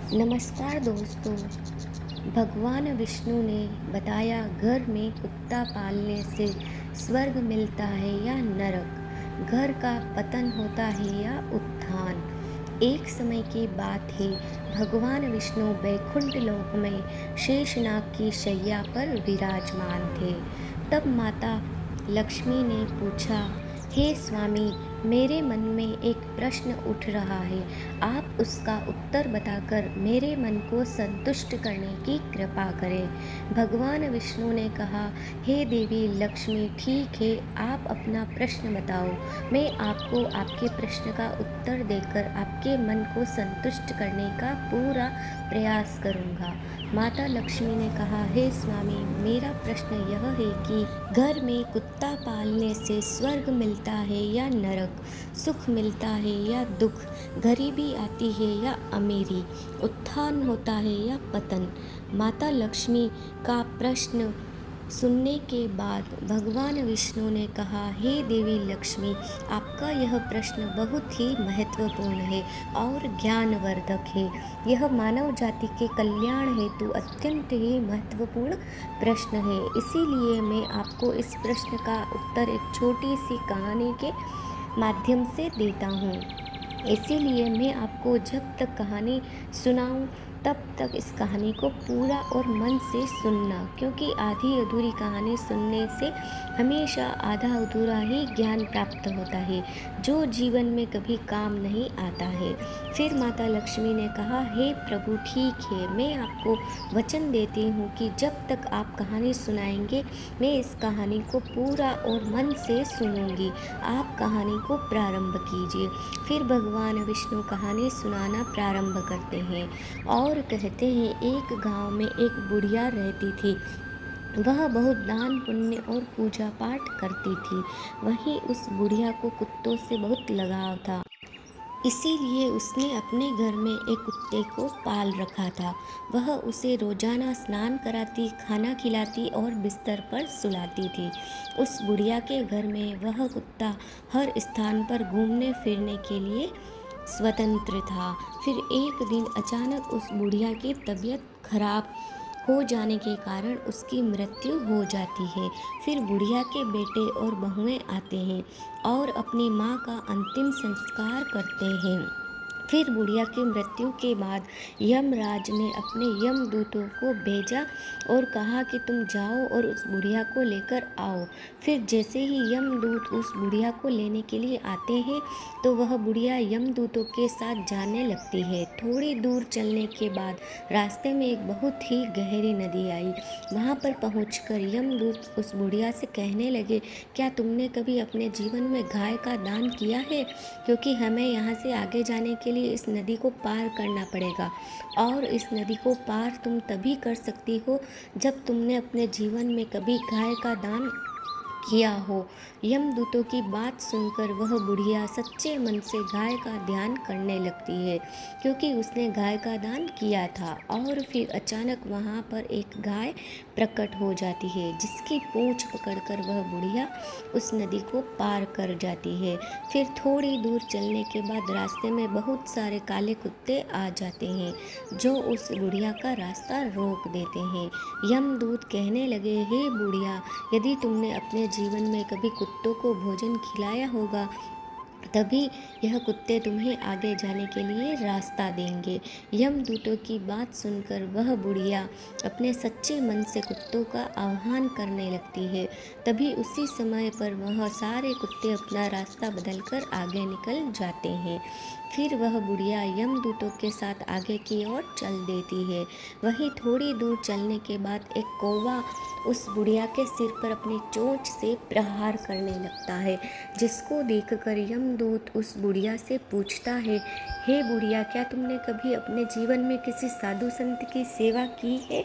नमस्कार दोस्तों। भगवान विष्णु ने बताया घर में कुत्ता पालने से स्वर्ग मिलता है या नरक, घर का पतन होता है या उत्थान। एक समय की बात है, भगवान विष्णु बैकुंठ लोक में शेषनाग की शैया पर विराजमान थे। तब माता लक्ष्मी ने पूछा, हे स्वामी, मेरे मन में एक प्रश्न उठ रहा है, आप उसका उत्तर बताकर मेरे मन को संतुष्ट करने की कृपा करें। भगवान विष्णु ने कहा, हे देवी लक्ष्मी, ठीक है, आप अपना प्रश्न बताओ। मैं आपको आपके प्रश्न का उत्तर देकर आपके मन को संतुष्ट करने का पूरा प्रयास करूंगा। माता लक्ष्मी ने कहा, हे स्वामी, मेरा प्रश्न यह है कि घर में कुत्ता पालने से स्वर्ग मिलता है या नरक, सुख मिलता है या दुख, गरीबी आती है या अमीरी, उत्थान होता है या पतन। माता लक्ष्मी का प्रश्न सुनने के बाद भगवान विष्णु ने कहा, हे देवी लक्ष्मी, आपका यह प्रश्न बहुत ही महत्वपूर्ण है और ज्ञानवर्धक है। यह मानव जाति के कल्याण हेतु अत्यंत ही महत्वपूर्ण प्रश्न है। इसीलिए मैं आपको इस प्रश्न का उत्तर एक छोटी सी कहानी के माध्यम से देता हूँ। इसीलिए मैं आपको जब तक कहानी सुनाऊं तब तक इस कहानी को पूरा और मन से सुनना, क्योंकि आधी अधूरी कहानी सुनने से हमेशा आधा अधूरा ही ज्ञान प्राप्त होता है, जो जीवन में कभी काम नहीं आता है। फिर माता लक्ष्मी ने कहा, हे प्रभु, ठीक है, मैं आपको वचन देती हूँ कि जब तक आप कहानी सुनाएंगे मैं इस कहानी को पूरा और मन से सुनूंगी। आप कहानी को प्रारंभ कीजिए। फिर भगवान विष्णु कहानी सुनाना प्रारंभ करते हैं और कहते हैं, एक गांव में एक बुढ़िया रहती थी। वह बहुत दान पुण्य और पूजा पाठ करती थी। वहीं उस बुढ़िया को कुत्तों से बहुत लगाव था, इसीलिए उसने अपने घर में एक कुत्ते को पाल रखा था। वह उसे रोजाना स्नान कराती, खाना खिलाती और बिस्तर पर सुलाती थी। उस बुढ़िया के घर में वह कुत्ता हर स्थान पर घूमने फिरने के लिए स्वतंत्र था। फिर एक दिन अचानक उस बुढ़िया की तबीयत खराब हो जाने के कारण उसकी मृत्यु हो जाती है। फिर बुढ़िया के बेटे और बहुएं आते हैं और अपनी माँ का अंतिम संस्कार करते हैं। फिर बुढ़िया की मृत्यु के बाद यमराज ने अपने यमदूतों को भेजा और कहा कि तुम जाओ और उस बुढ़िया को लेकर आओ। फिर जैसे ही यमदूत उस बुढ़िया को लेने के लिए आते हैं तो वह बुढ़िया यमदूतों के साथ जाने लगती है। थोड़ी दूर चलने के बाद रास्ते में एक बहुत ही गहरी नदी आई। वहाँ पर पहुँचकर यमदूत उस बुढ़िया से कहने लगे, क्या तुमने कभी अपने जीवन में गाय का दान किया है? क्योंकि हमें यहाँ से आगे जाने के लिए इस नदी को पार करना पड़ेगा, और इस नदी को पार तुम तभी कर सकती हो जब तुमने अपने जीवन में कभी गाय का दान किया हो। यमदूतों की बात सुनकर वह बुढ़िया सच्चे मन से गाय का ध्यान करने लगती है, क्योंकि उसने गाय का दान किया था। और फिर अचानक वहाँ पर एक गाय प्रकट हो जाती है, जिसकी पूंछ पकड़कर वह बुढ़िया उस नदी को पार कर जाती है। फिर थोड़ी दूर चलने के बाद रास्ते में बहुत सारे काले कुत्ते आ जाते हैं, जो उस बुढ़िया का रास्ता रोक देते हैं। यमदूत कहने लगे, हे बुढ़िया, यदि तुमने अपने जीवन में कभी कुत्तों को भोजन खिलाया होगा, तभी यह कुत्ते तुम्हें आगे जाने के लिए रास्ता देंगे। यमदूतों की बात सुनकर वह बुढ़िया अपने सच्चे मन से कुत्तों का आह्वान करने लगती है। तभी उसी समय पर वह सारे कुत्ते अपना रास्ता बदलकर आगे निकल जाते हैं। फिर वह बुढ़िया यमदूतों के साथ आगे की ओर चल देती है। वहीं थोड़ी दूर चलने के बाद एक कौवा उस बुढ़िया के सिर पर अपनी चोंच से प्रहार करने लगता है, जिसको देखकर यमदूत उस बुढ़िया से पूछता है, हे बुढ़िया, क्या तुमने कभी अपने जीवन में किसी साधु संत की सेवा की है?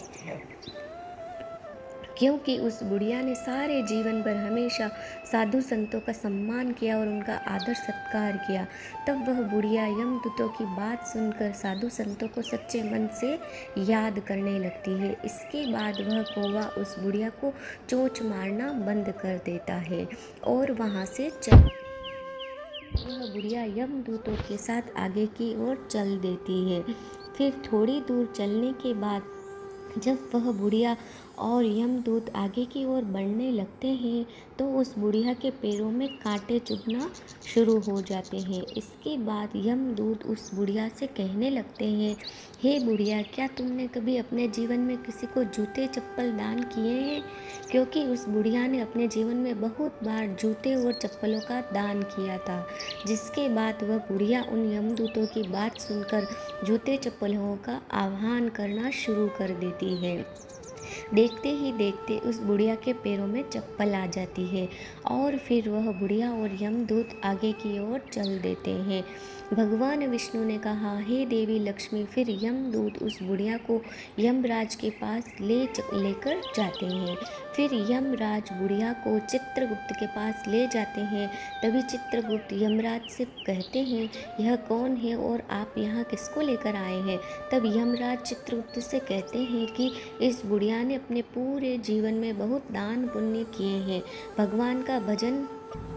क्योंकि उस बुढ़िया ने सारे जीवन भर हमेशा साधु संतों का सम्मान किया और उनका आदर सत्कार किया। तब वह बुढ़िया यमदूतों की बात सुनकर साधु संतों को सच्चे मन से याद करने लगती है। इसके बाद वह कौवा उस बुढ़िया को चोंच मारना बंद कर देता है और वहाँ से चल वह बुढ़िया यमदूतों के साथ आगे की ओर चल देती है। फिर थोड़ी दूर चलने के बाद जब वह बुढ़िया और यमदूत आगे की ओर बढ़ने लगते हैं तो उस बुढ़िया के पैरों में कांटे चुभना शुरू हो जाते हैं। इसके बाद यमदूत उस बुढ़िया से कहने लगते हैं, हे बुढ़िया, क्या तुमने कभी अपने जीवन में किसी को जूते चप्पल दान किए हैं? क्योंकि उस बुढ़िया ने अपने जीवन में बहुत बार जूते और चप्पलों का दान किया था। जिसके बाद वह बुढ़िया उन यमदूतों की बात सुनकर जूते चप्पलों का आह्वान करना शुरू कर देती है। देखते ही देखते उस बुढ़िया के पैरों में चप्पल आ जाती है और फिर वह बुढ़िया और यमदूत आगे की ओर चल देते हैं। भगवान विष्णु ने कहा, हे देवी लक्ष्मी। फिर यमदूत उस बुढ़िया को यमराज के पास लेकर जाते हैं। फिर यमराज बुढ़िया को चित्रगुप्त के पास ले जाते हैं। तभी चित्रगुप्त यमराज से कहते हैं, यह कौन है और आप यहाँ किसको लेकर आए हैं? तब यमराज चित्रगुप्त से कहते हैं कि इस बुढ़िया ने अपने पूरे जीवन में बहुत दान पुण्य किए हैं, भगवान का भजन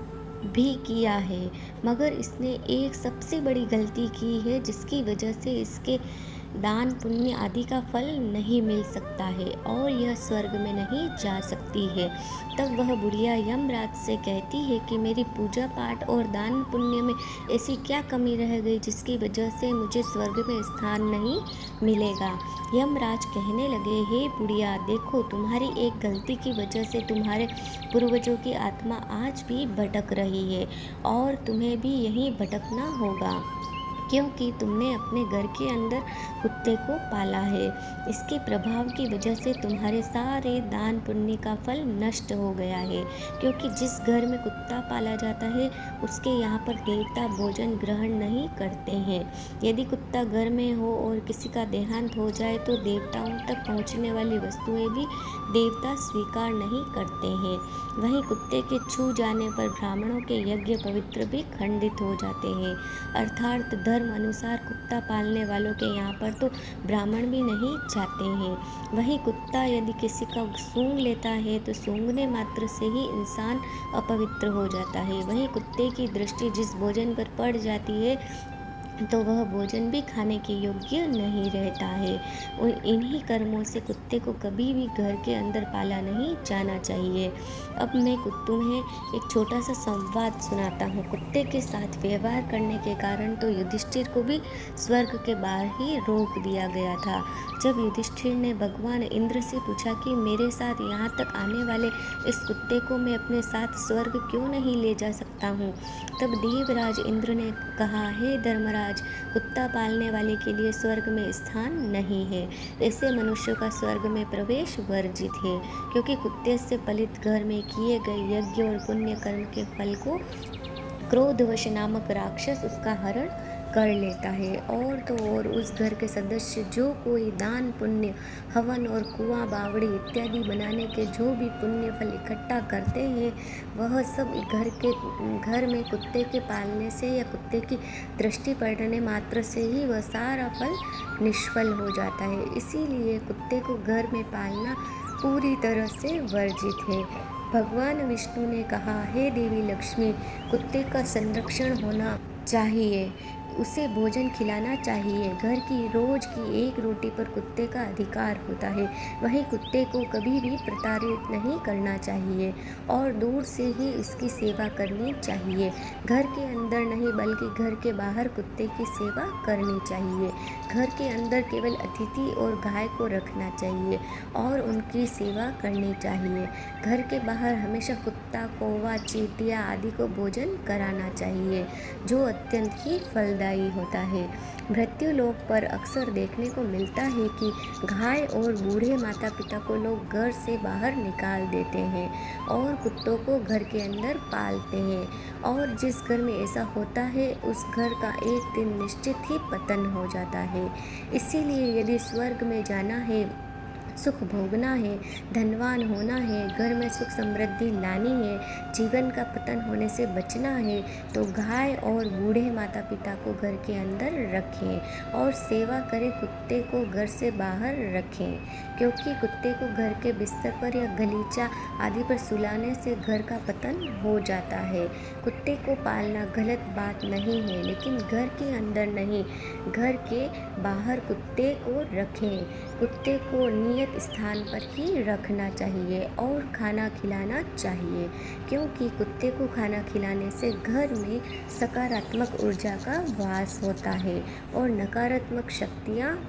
भी किया है, मगर इसने एक सबसे बड़ी गलती की है जिसकी वजह से इसके दान पुण्य आदि का फल नहीं मिल सकता है और यह स्वर्ग में नहीं जा सकती है। तब वह बुढ़िया यमराज से कहती है कि मेरी पूजा पाठ और दान पुण्य में ऐसी क्या कमी रह गई जिसकी वजह से मुझे स्वर्ग में स्थान नहीं मिलेगा। यमराज कहने लगे, हे बुढ़िया, देखो, तुम्हारी एक गलती की वजह से तुम्हारे पूर्वजों की आत्मा आज भी भटक रही है और तुम्हें भी यहीं भटकना होगा, क्योंकि तुमने अपने घर के अंदर कुत्ते को पाला है। इसके प्रभाव की वजह से तुम्हारे सारे दान पुण्य का फल नष्ट हो गया है, क्योंकि जिस घर में कुत्ता पाला जाता है उसके यहाँ पर देवता भोजन ग्रहण नहीं करते हैं। यदि कुत्ता घर में हो और किसी का देहांत हो जाए तो देवताओं तक पहुँचने वाली वस्तुएं भी देवता स्वीकार नहीं करते हैं। वहीं कुत्ते के छू जाने पर ब्राह्मणों के यज्ञ पवित्र भी खंडित हो जाते हैं। अर्थात धर्म अनुसार कुत्ता पालने वालों के यहाँ पर तो ब्राह्मण भी नहीं जाते हैं। वहीं कुत्ता यदि किसी का सूंघ लेता है तो सूंघने मात्र से ही इंसान अपवित्र हो जाता है। वहीं कुत्ते की दृष्टि जिस भोजन पर पड़ जाती है तो वह भोजन भी खाने के योग्य नहीं रहता है। और इन्हीं कर्मों से कुत्ते को कभी भी घर के अंदर पाला नहीं जाना चाहिए। अब मैं तुम्हें एक छोटा सा संवाद सुनाता हूँ। कुत्ते के साथ व्यवहार करने के कारण तो युधिष्ठिर को भी स्वर्ग के बाहर ही रोक दिया गया था। जब युधिष्ठिर ने भगवान इंद्र से पूछा कि मेरे साथ यहाँ तक आने वाले इस कुत्ते को मैं अपने साथ स्वर्ग क्यों नहीं ले जा सकता हूँ, तब देवराज इंद्र ने कहा, हे धर्मराज, कुत्ता पालने वाले के लिए स्वर्ग में स्थान नहीं है। ऐसे मनुष्यों का स्वर्ग में प्रवेश वर्जित है, क्योंकि कुत्ते से पलित घर में किए गए यज्ञ और पुण्य कर्म के फल को क्रोधवश नामक राक्षस उसका हरण कर लेता है। और तो और उस घर के सदस्य जो कोई दान पुण्य, हवन और कुआं बावड़ी इत्यादि बनाने के जो भी पुण्य फल इकट्ठा करते हैं, वह सब घर में कुत्ते के पालने से या कुत्ते की दृष्टि पड़ने मात्र से ही वह सारा फल निष्फल हो जाता है। इसीलिए कुत्ते को घर में पालना पूरी तरह से वर्जित है। भगवान विष्णु ने कहा, हे देवी लक्ष्मी, कुत्ते का संरक्षण होना चाहिए, उसे भोजन खिलाना चाहिए। घर की रोज की एक रोटी पर कुत्ते का अधिकार होता है। वहीं कुत्ते को कभी भी प्रताड़ित नहीं करना चाहिए और दूर से ही इसकी सेवा करनी चाहिए। घर के अंदर नहीं बल्कि घर के बाहर कुत्ते की सेवा करनी चाहिए। घर के अंदर केवल अतिथि और गाय को रखना चाहिए और उनकी सेवा करनी चाहिए। घर के बाहर हमेशा कुत्ता, कौवा, चींटियाँ आदि को भोजन कराना चाहिए, जो अत्यंत ही फलदायी होता है। मृत्यु लोक पर अक्सर देखने को मिलता है कि गाय और बूढ़े माता पिता को लोग घर से बाहर निकाल देते हैं और कुत्तों को घर के अंदर पालते हैं, और जिस घर में ऐसा होता है उस घर का एक दिन निश्चित ही पतन हो जाता है। इसीलिए यदि स्वर्ग में जाना है सुख भोगना है, धनवान होना है, घर में सुख समृद्धि लानी है, जीवन का पतन होने से बचना है, तो गाय और बूढ़े माता पिता को घर के अंदर रखें और सेवा करें, कुत्ते को घर से बाहर रखें, क्योंकि कुत्ते को घर के बिस्तर पर या गलीचा आदि पर सुलाने से घर का पतन हो जाता है। कुत्ते को पालना गलत बात नहीं है, लेकिन घर के अंदर नहीं, घर के बाहर कुत्ते को रखें। कुत्ते को नियत स्थान पर ही रखना चाहिए और खाना खिलाना चाहिए, क्योंकि कुत्ते को खाना खिलाने से घर में सकारात्मक ऊर्जा का वास होता है और नकारात्मक शक्तियाँ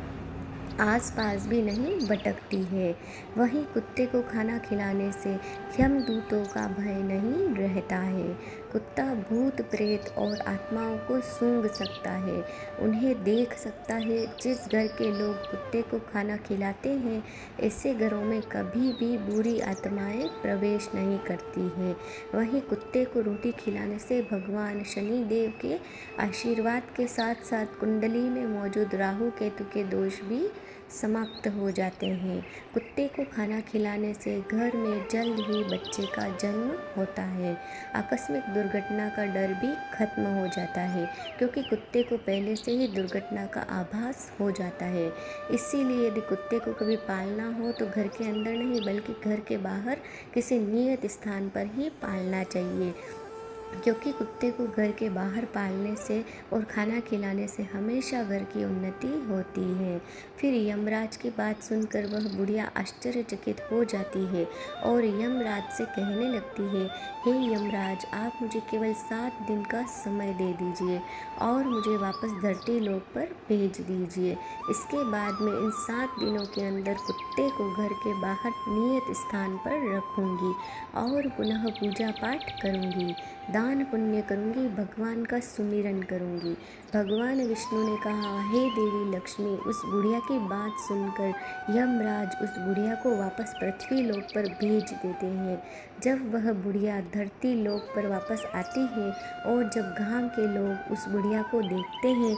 आसपास भी नहीं भटकती है। वहीं कुत्ते को खाना खिलाने से यमदूतों का भय नहीं रहता है। कुत्ता भूत प्रेत और आत्माओं को सूंघ सकता है, उन्हें देख सकता है। जिस घर के लोग कुत्ते को खाना खिलाते हैं, ऐसे घरों में कभी भी बुरी आत्माएं प्रवेश नहीं करती हैं। वहीं कुत्ते को रोटी खिलाने से भगवान शनि देव के आशीर्वाद के साथ साथ कुंडली में मौजूद राहु केतु के दोष भी समाप्त हो जाते हैं। कुत्ते को खाना खिलाने से घर में जल्द ही बच्चे का जन्म होता है। आकस्मिक दुर्घटना का डर भी खत्म हो जाता है, क्योंकि कुत्ते को पहले से ही दुर्घटना का आभास हो जाता है। इसीलिए यदि कुत्ते को कभी पालना हो तो घर के अंदर नहीं, बल्कि घर के बाहर किसी नियत स्थान पर ही पालना चाहिए, क्योंकि कुत्ते को घर के बाहर पालने से और खाना खिलाने से हमेशा घर की उन्नति होती है। फिर यमराज की बात सुनकर वह बुढ़िया आश्चर्यचकित हो जाती है और यमराज से कहने लगती है, हे यमराज, आप मुझे केवल 7 दिन का समय दे दीजिए और मुझे वापस धरती लोक पर भेज दीजिए। इसके बाद मैं इन 7 दिनों के अंदर कुत्ते को घर के बाहर नियत स्थान पर रखूँगी और पुनः पूजा पाठ करूँगी, दान पुण्य करूँगी, भगवान का सुमिरन करूँगी। भगवान विष्णु ने कहा, हे देवी लक्ष्मी। उस बुढ़िया की बात सुनकर यमराज उस बुढ़िया को वापस पृथ्वी लोक पर भेज देते हैं। जब वह बुढ़िया धरती लोक पर वापस आती है और जब गांव के लोग उस बुढ़िया को देखते हैं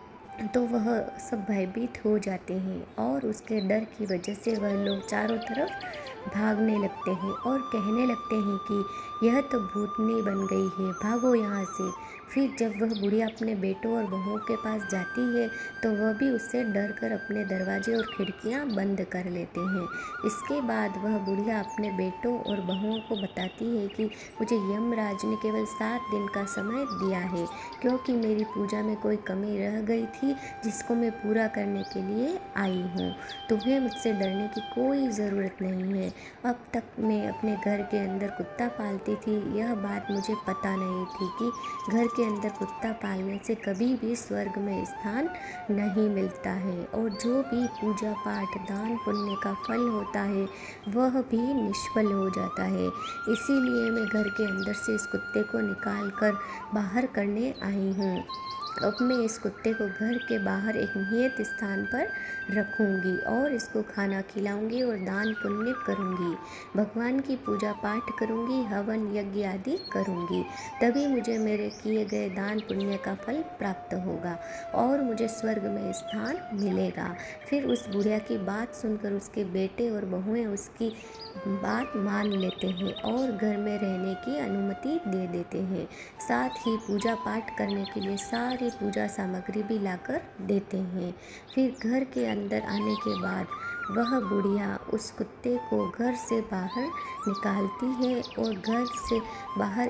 तो वह सब भयभीत हो जाते हैं और उसके डर की वजह से वह लोग चारों तरफ भागने लगते हैं और कहने लगते हैं कि यह तो भूतनी बन गई है, भागो यहाँ से। फिर जब वह बुढ़िया अपने बेटों और बहुओं के पास जाती है तो वह भी उससे डर कर अपने दरवाजे और खिड़कियाँ बंद कर लेते हैं। इसके बाद वह बुढ़िया अपने बेटों और बहुओं को बताती है कि मुझे यमराज ने केवल 7 दिन का समय दिया है, क्योंकि मेरी पूजा में कोई कमी रह गई थी जिसको मैं पूरा करने के लिए आई हूँ। तुम्हें मुझसे डरने की कोई ज़रूरत नहीं है। अब तक मैं अपने घर के अंदर कुत्ता पालती थी, यह बात मुझे पता नहीं थी कि घर के अंदर कुत्ता पालने से कभी भी स्वर्ग में स्थान नहीं मिलता है और जो भी पूजा पाठ दान पुण्य का फल होता है वह भी निष्फल हो जाता है। इसीलिए मैं घर के अंदर से इस कुत्ते को निकाल कर बाहर करने आई हूँ। अब मैं इस कुत्ते को घर के बाहर एक नियत स्थान पर रखूँगी और इसको खाना खिलाऊँगी और दान पुण्य करूँगी, भगवान की पूजा पाठ करूँगी, हवन यज्ञ आदि करूँगी। तभी मुझे मेरे किए गए दान पुण्य का फल प्राप्त होगा और मुझे स्वर्ग में स्थान मिलेगा। फिर उस बुढ़िया की बात सुनकर उसके बेटे और बहुएं उसकी बात मान लेते हैं और घर में रहने की अनुमति दे देते हैं। साथ ही पूजा पाठ करने के लिए सारी पूजा सामग्री भी लाकर देते हैं। फिर घर के अंदर आने के बाद वह बुढ़िया उस कुत्ते को घर से बाहर निकालती है और घर से बाहर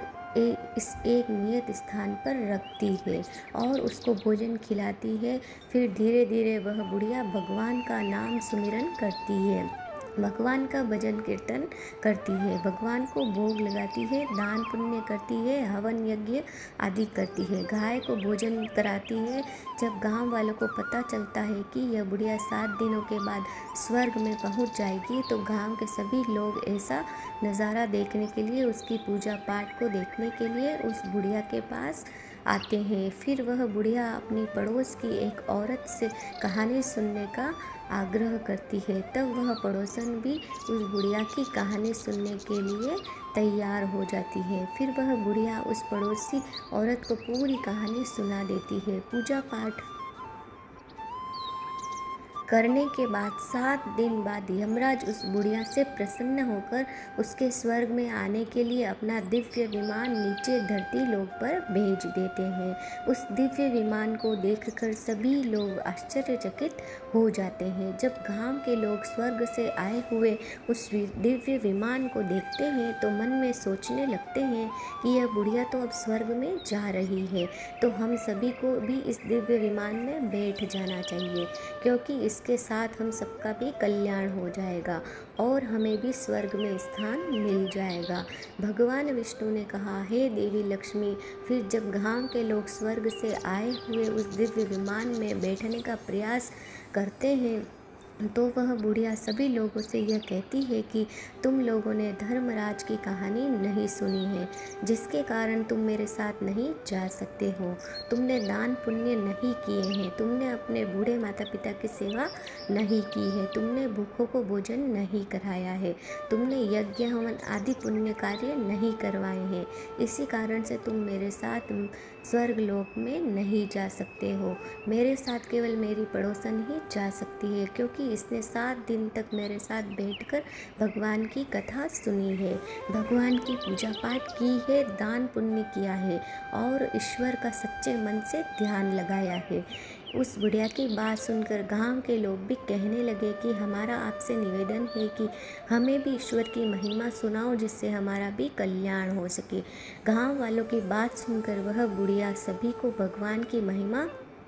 इस एक नियत स्थान पर रखती है और उसको भोजन खिलाती है। फिर धीरे धीरे वह बुढ़िया भगवान का नाम सुमिरन करती है, भगवान का भजन कीर्तन करती है, भगवान को भोग लगाती है, दान पुण्य करती है, हवन यज्ञ आदि करती है, गाय को भोजन कराती है। जब गांव वालों को पता चलता है कि यह बुढ़िया 7 दिनों के बाद स्वर्ग में पहुंच जाएगी तो गांव के सभी लोग ऐसा नज़ारा देखने के लिए, उसकी पूजा पाठ को देखने के लिए उस बुढ़िया के पास आते हैं। फिर वह बुढ़िया अपनी पड़ोस की एक औरत से कहानी सुनने का आग्रह करती है, तब वह पड़ोसन भी उस बुढ़िया की कहानी सुनने के लिए तैयार हो जाती है। फिर वह बुढ़िया उस पड़ोसी औरत को पूरी कहानी सुना देती है। पूजा पाठ करने के बाद 7 दिन बाद यमराज उस बुढ़िया से प्रसन्न होकर उसके स्वर्ग में आने के लिए अपना दिव्य विमान नीचे धरती लोक पर भेज देते हैं। उस दिव्य विमान को देखकर सभी लोग आश्चर्यचकित हो जाते हैं। जब गांव के लोग स्वर्ग से आए हुए उस दिव्य विमान को देखते हैं तो मन में सोचने लगते हैं कि यह बुढ़िया तो अब स्वर्ग में जा रही है, तो हम सभी को भी इस दिव्य विमान में बैठ जाना चाहिए, क्योंकि इसके साथ हम सबका भी कल्याण हो जाएगा और हमें भी स्वर्ग में स्थान मिल जाएगा। भगवान विष्णु ने कहा, हे देवी लक्ष्मी, फिर जब गांव के लोग स्वर्ग से आए हुए उस दिव्य विमान में बैठने का प्रयास करते हैं तो वह बुढ़िया सभी लोगों से यह कहती है कि तुम लोगों ने धर्मराज की कहानी नहीं सुनी है, जिसके कारण तुम मेरे साथ नहीं जा सकते हो। तुमने दान पुण्य नहीं किए हैं, तुमने अपने बूढ़े माता पिता की सेवा नहीं की है, तुमने भूखों को भोजन नहीं कराया है, तुमने यज्ञ हवन आदि पुण्य कार्य नहीं करवाए हैं। इसी कारण से तुम मेरे साथ स्वर्ग लोक में नहीं जा सकते हो। मेरे साथ केवल मेरी पड़ोसन ही जा सकती है, क्योंकि इसने 7 दिन तक मेरे साथ बैठकर भगवान की कथा सुनी है, भगवान की पूजा पाठ की है, दान पुण्य किया है और ईश्वर का सच्चे मन से ध्यान लगाया है। उस बुढ़िया की बात सुनकर गांव के लोग भी कहने लगे कि हमारा आपसे निवेदन है कि हमें भी ईश्वर की महिमा सुनाओ, जिससे हमारा भी कल्याण हो सके। गांव वालों की बात सुनकर वह बुढ़िया सभी को भगवान की महिमा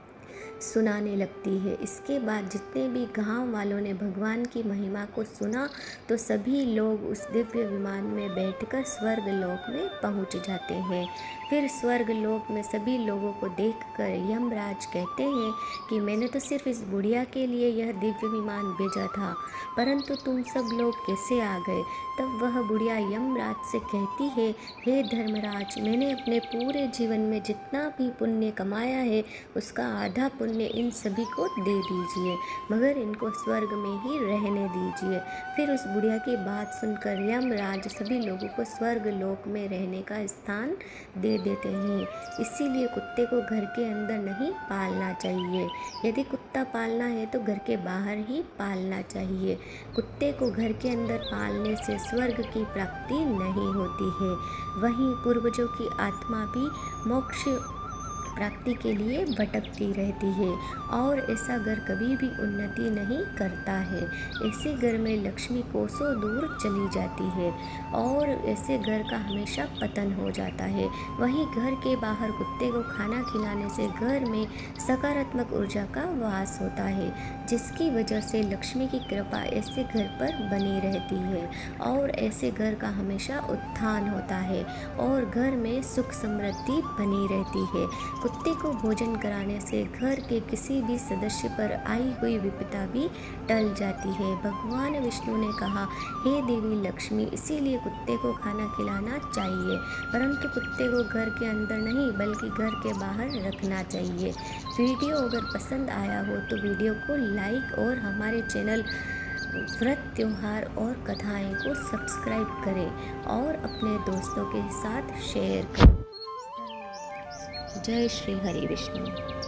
सुनाने लगती है। इसके बाद जितने भी गांव वालों ने भगवान की महिमा को सुना तो सभी लोग उस दिव्य विमान में बैठकर स्वर्ग लोक में पहुंच जाते हैं। फिर स्वर्ग लोक में सभी लोगों को देखकर यमराज कहते हैं कि मैंने तो सिर्फ इस बुढ़िया के लिए यह दिव्य विमान भेजा था, परंतु तुम सब लोग कैसे आ गए? तब वह बुढ़िया यमराज से कहती है, हे धर्मराज, मैंने अपने पूरे जीवन में जितना भी पुण्य कमाया है उसका आधा पुण्य इन सभी को दे दीजिए, मगर इनको स्वर्ग में ही रहने दीजिए। फिर उस बुढ़िया की बात सुनकर यमराज सभी लोगों को स्वर्ग लोक में रहने का स्थान दे देते हैं। इसीलिए कुत्ते को घर के अंदर नहीं पालना चाहिए। यदि कुत्ता पालना है तो घर के बाहर ही पालना चाहिए। कुत्ते को घर के अंदर पालने से स्वर्ग की प्राप्ति नहीं होती है। वहीं पूर्वजों की आत्मा भी मोक्ष प्राप्ति के लिए भटकती रहती है और ऐसा घर कभी भी उन्नति नहीं करता है। ऐसे घर में लक्ष्मी कोसों दूर चली जाती है और ऐसे घर का हमेशा पतन हो जाता है। वहीं घर के बाहर कुत्ते को खाना खिलाने से घर में सकारात्मक ऊर्जा का वास होता है, जिसकी वजह से लक्ष्मी की कृपा ऐसे घर पर बनी रहती है और ऐसे घर का हमेशा उत्थान होता है और घर में सुख समृद्धि बनी रहती है। कुत्ते को भोजन कराने से घर के किसी भी सदस्य पर आई हुई विपदा भी टल जाती है। भगवान विष्णु ने कहा, हे देवी लक्ष्मी, इसीलिए कुत्ते को खाना खिलाना चाहिए, परंतु कुत्ते को घर के अंदर नहीं बल्कि घर के बाहर रखना चाहिए। वीडियो अगर पसंद आया हो तो वीडियो को लाइक और हमारे चैनल व्रत त्योहार और कथाएं को सब्सक्राइब करें और अपने दोस्तों के साथ शेयर करें। जय श्री हरि विष्णु।